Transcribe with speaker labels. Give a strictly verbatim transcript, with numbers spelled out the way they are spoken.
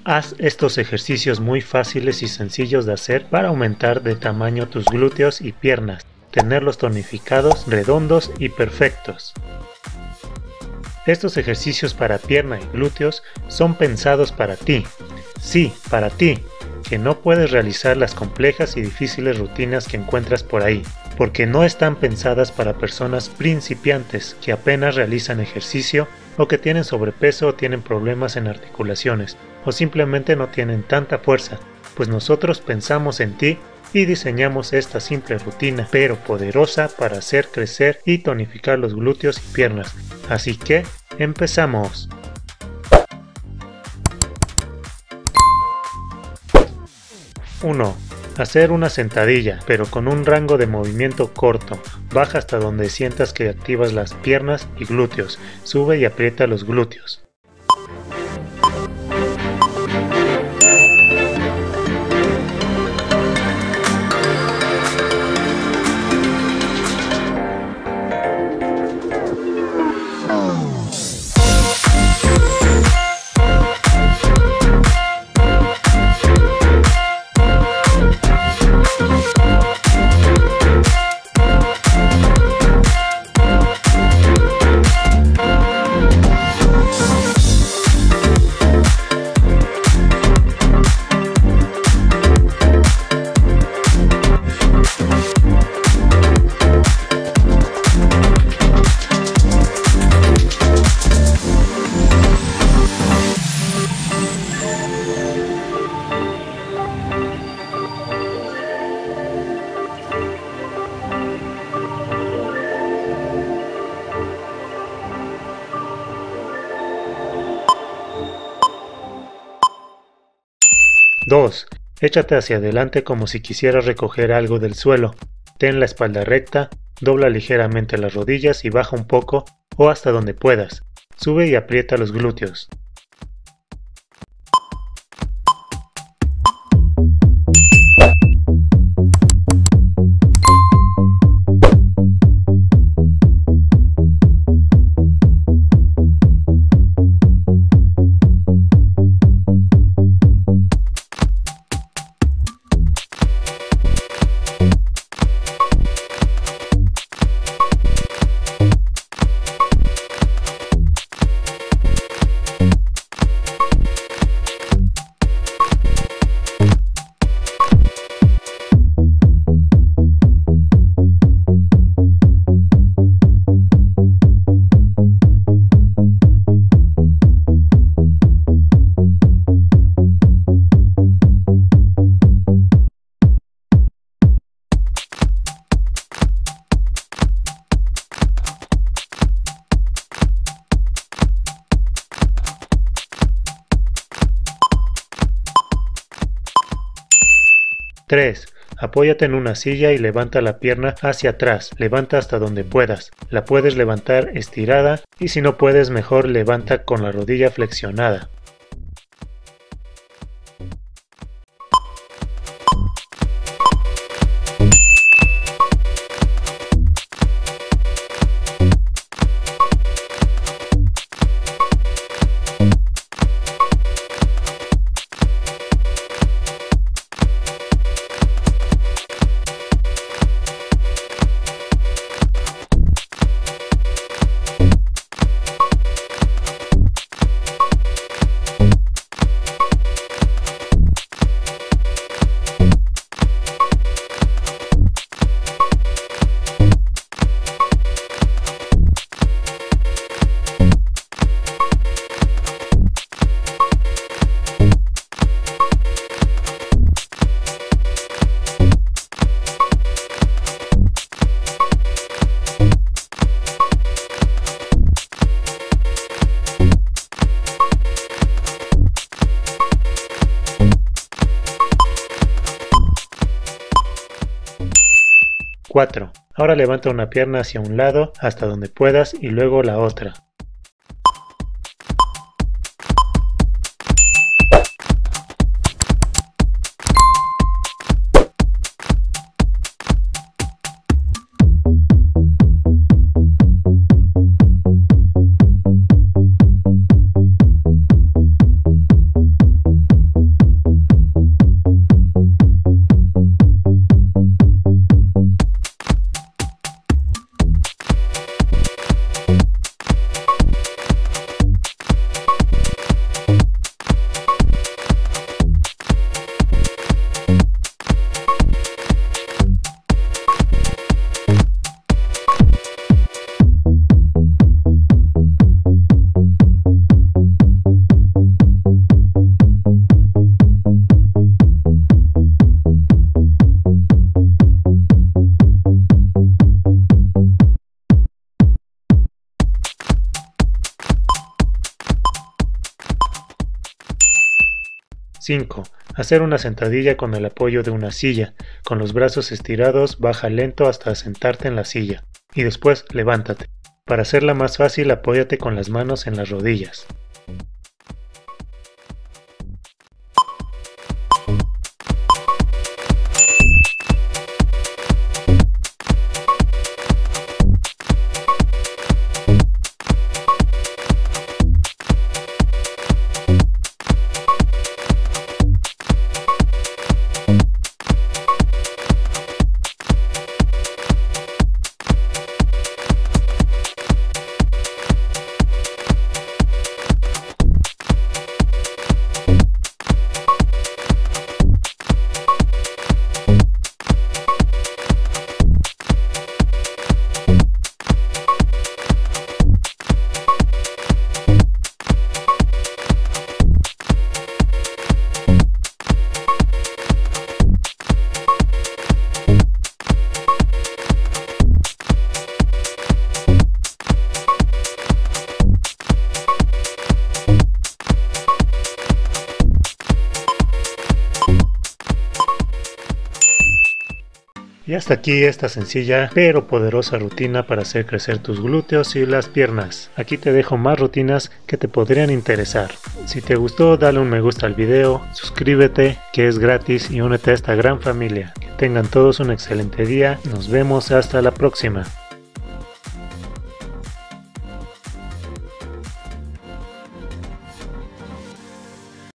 Speaker 1: Haz estos ejercicios muy fáciles y sencillos de hacer para aumentar de tamaño tus glúteos y piernas, tenerlos tonificados, redondos y perfectos. Estos ejercicios para pierna y glúteos son pensados para ti. Sí, para ti, que no puedes realizar las complejas y difíciles rutinas que encuentras por ahí, porque no están pensadas para personas principiantes que apenas realizan ejercicio o que tienen sobrepeso o tienen problemas en articulaciones o simplemente no tienen tanta fuerza, pues nosotros pensamos en ti y diseñamos esta simple rutina pero poderosa para hacer crecer y tonificar los glúteos y piernas. Así que, empezamos. uno. Hacer una sentadilla, pero con un rango de movimiento corto. Baja hasta donde sientas que activas las piernas y glúteos. Sube y aprieta los glúteos. dos. Échate hacia adelante como si quisieras recoger algo del suelo. Ten la espalda recta, dobla ligeramente las rodillas y baja un poco o hasta donde puedas. Sube y aprieta los glúteos. tres. Apóyate en una silla y levanta la pierna hacia atrás. Levanta hasta donde puedas. La puedes levantar estirada y si no puedes mejor levanta con la rodilla flexionada. cuatro. Ahora levanta una pierna hacia un lado hasta donde puedas y luego la otra. cinco. Hacer una sentadilla con el apoyo de una silla. Con los brazos estirados, baja lento hasta sentarte en la silla. Y después levántate. Para hacerla más fácil, apóyate con las manos en las rodillas. Y hasta aquí esta sencilla pero poderosa rutina para hacer crecer tus glúteos y las piernas. Aquí te dejo más rutinas que te podrían interesar. Si te gustó, dale un me gusta al video, suscríbete que es gratis y únete a esta gran familia. Que tengan todos un excelente día, nos vemos hasta la próxima.